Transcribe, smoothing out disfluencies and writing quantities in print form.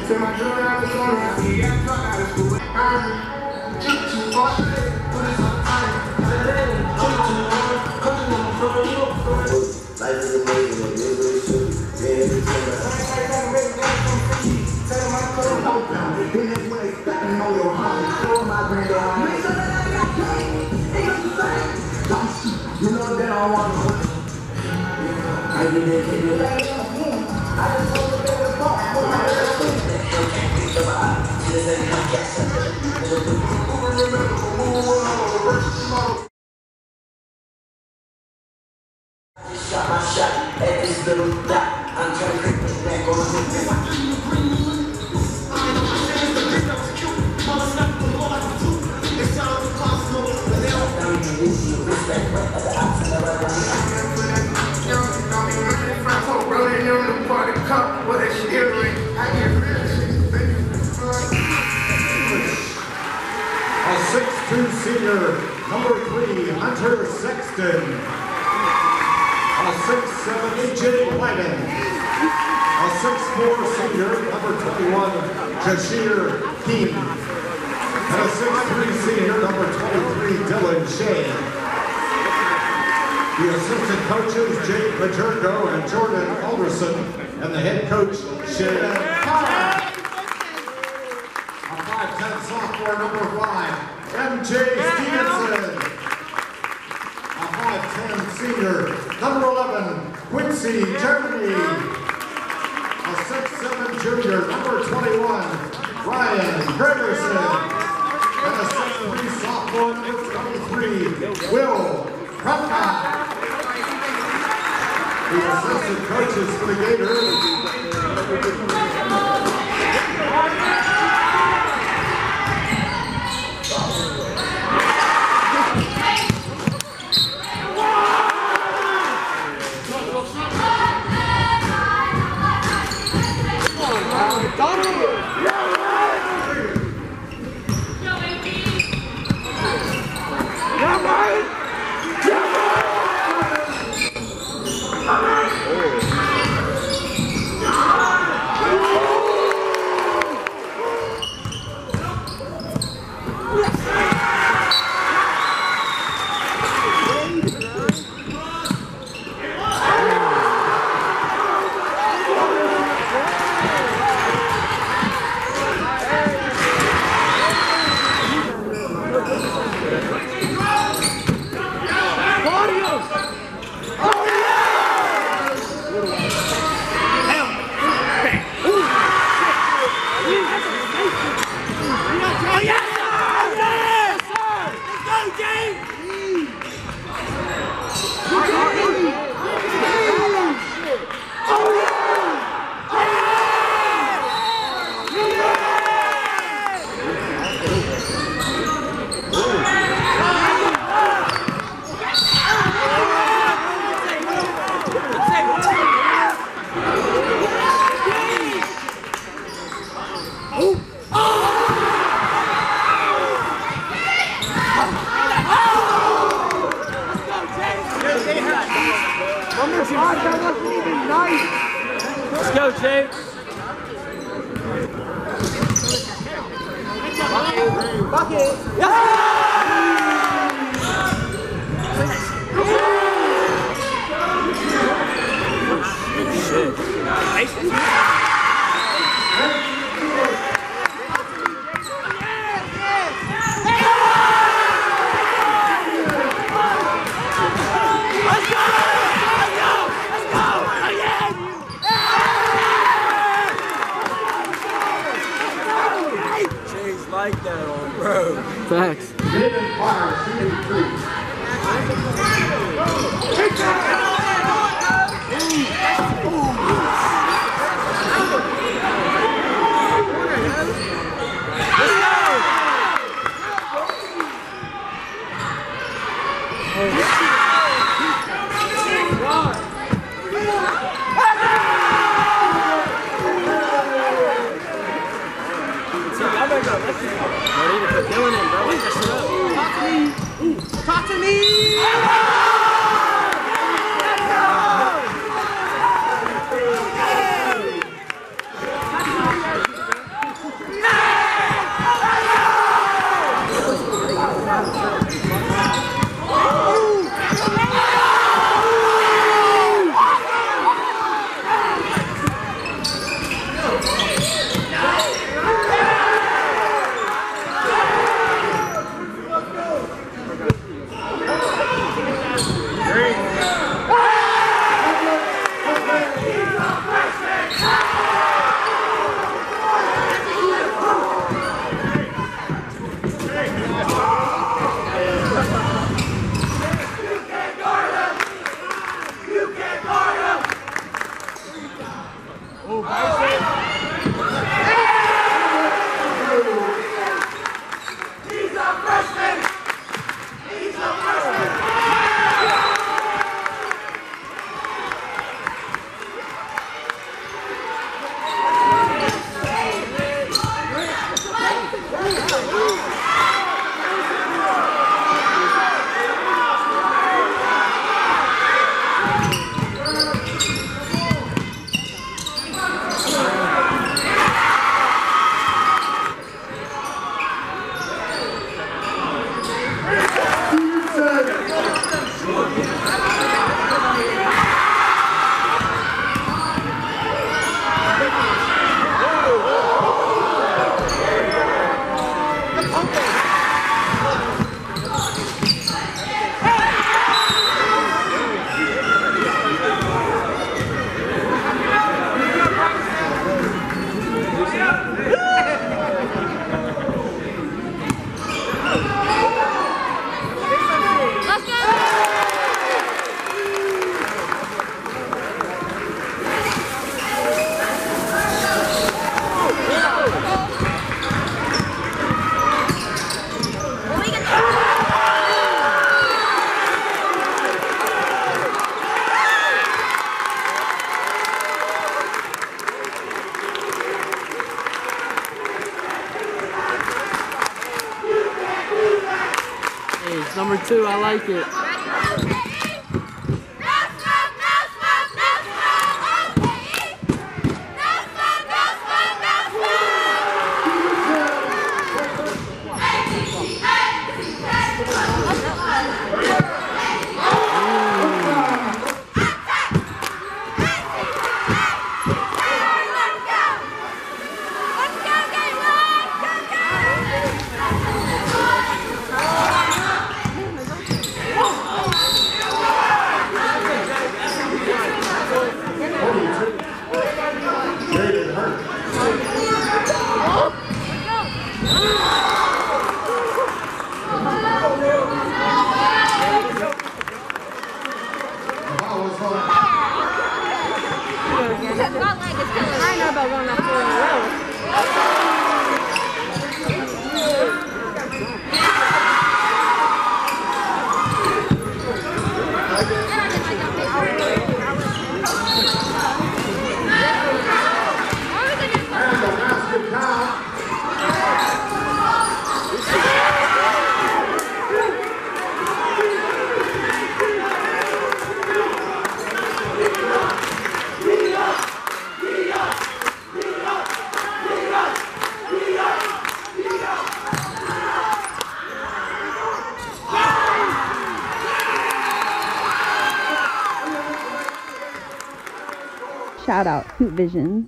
Life is amazing, it really should. You know that I want to. I did it. I just want to get the ball. Shot my shot at this little dot. I'm trying to creep this back on the A 6'2" senior, number 3, Hunter Sexton. A 6'7" AJ Blyden. A 6'4" senior, number 21, Jashir Kean. And a 6'3" senior, number 23, Dylan Shea. The assistant coaches, Jaydon Carr and Jordan Alderson, and the head coach, Jaydon Carr. A 5'10" sophomore, number 5, MJ Stevenson. A 5'10" senior, number 11, Quincy Germany. A 6'7" junior, number 21, Ryan Greggerson. And a 6'3" sophomore, number 23, Will Kromka. The assistant coaches for the Gators. Let's go, Jake. Bucket. Yes. Shit. Like that on, bro. Facts. Jaydon Carr, shooting 3. Dylan in, bro. Talk to me. number 2. I like it. I know about going off 4 in a row. And the basket count. Shout out, Hoop Visions.